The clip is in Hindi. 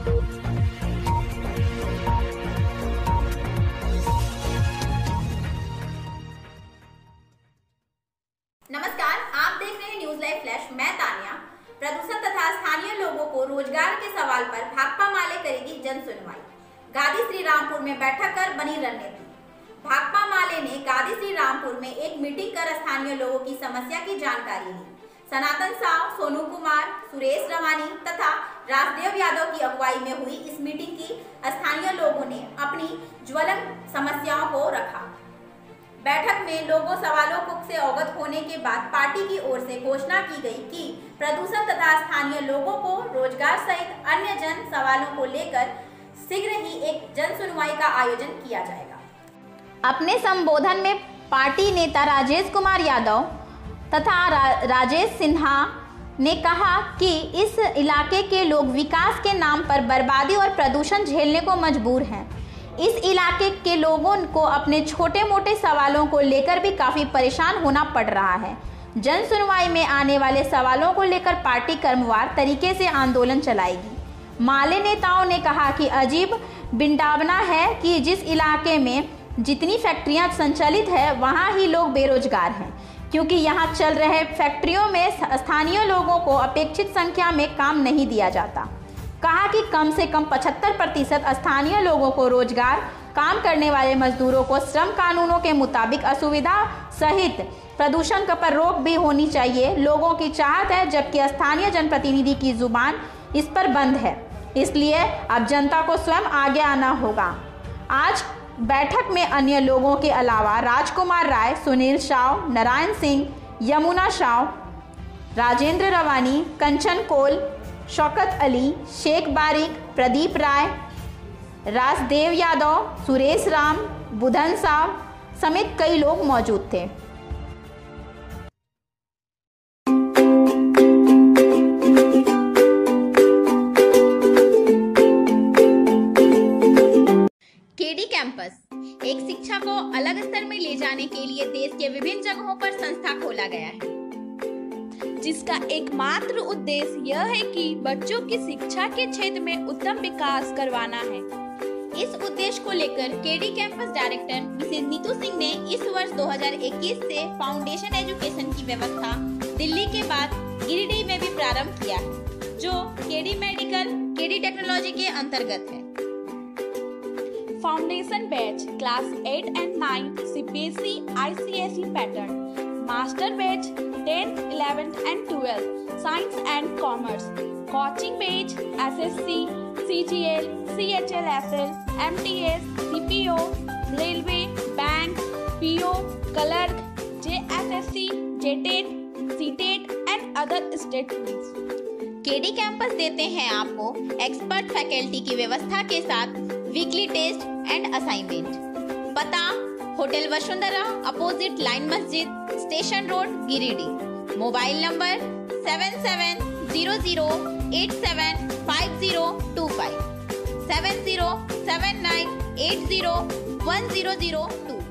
नमस्कार, आप देख रहे हैं न्यूज लाइव फ्लैश। मैं तानिया। प्रदूषण तथा स्थानीय लोगों को रोजगार के सवाल पर भाकपा माले करेगी जन सुनवाई। गादी श्री रामपुर में बैठक कर बनी रणनीति। भाकपा माले ने गादी श्री रामपुर में एक मीटिंग कर स्थानीय लोगों की समस्या की जानकारी ली। सनातन साव, सोनू कुमार, सुरेश रवानी तथा राजदेव यादव की अगुवाई में हुई इस मीटिंग की स्थानीय लोगों ने अपनी ज्वलंत समस्याओं को रखा। बैठक में लोगों सवालों से अवगत होने के बाद पार्टी की ओर से घोषणा की गई कि प्रदूषण तथा स्थानीय लोगों को रोजगार सहित अन्य जन सवालों को लेकर शीघ्र ही एक जन सुनवाई का आयोजन किया जाएगा। अपने संबोधन में पार्टी नेता राजेश कुमार यादव तथा राजेश सिन्हा ने कहा कि इस इलाके के लोग विकास के नाम पर बर्बादी और प्रदूषण झेलने को मजबूर हैं। इस इलाके के लोगों को अपने छोटे मोटे सवालों को लेकर भी काफ़ी परेशान होना पड़ रहा है। जन सुनवाई में आने वाले सवालों को लेकर पार्टी क्रमवार तरीके से आंदोलन चलाएगी। माले नेताओं ने कहा कि अजीब विडंबना है कि जिस इलाके में जितनी फैक्ट्रियां संचालित है वहां ही लोग बेरोजगार हैं, क्योंकि यहां चल रहे फैक्ट्रियों में स्थानीय लोगों को अपेक्षित संख्या में काम नहीं दिया जाता। कहा कि कम से कम 75% स्थानीय लोगों को रोजगार, काम करने वाले मजदूरों को श्रम कानूनों के मुताबिक असुविधा सहित प्रदूषण पर रोक भी होनी चाहिए। लोगों की चाहत है, जबकि स्थानीय जनप्रतिनिधि की जुबान इस पर बंद है। इसलिए अब जनता को स्वयं आगे आना होगा। आज बैठक में अन्य लोगों के अलावा राजकुमार राय, सुनील शाव, नारायण सिंह, यमुना शाव, राजेंद्र रवानी, कंचन कोल, शौकत अली, शेख बारिक, प्रदीप राय, राजदेव यादव, सुरेश राम, बुधन साव समेत कई लोग मौजूद थे। केडी कैंपस एक शिक्षा को अलग स्तर में ले जाने के लिए देश के विभिन्न जगहों पर संस्था खोला गया है, जिसका एकमात्र उद्देश्य यह है कि बच्चों की शिक्षा के क्षेत्र में उत्तम विकास करवाना है। इस उद्देश्य को लेकर KD campus director Mrs Neetu Singh ने इस वर्ष 2021 से फाउंडेशन एजुकेशन की व्यवस्था दिल्ली के बाद गिरिडीह में भी प्रारंभ किया है, जो केडी मेडिकल, केडी टेक्नोलॉजी के अंतर्गत है। Foundation batch class 8 and 9 CBSE ICSE पैटर्न, master batch 10th, 11th and 12th science and commerce, coaching batch SSC, CGL, CHLSL, MTS, CPO, railway, bank, PO, clerk, JSSC, JTET, CTET and other state police। KD campus देते हैं आपको एक्सपर्ट फैकल्टी की व्यवस्था के साथ वीकली टेस्ट एंड असाइनमेंट। पता hotel Vasundhara opposite line Masjid, station road, Giridih. Mobile number 7700875025, 707980101002।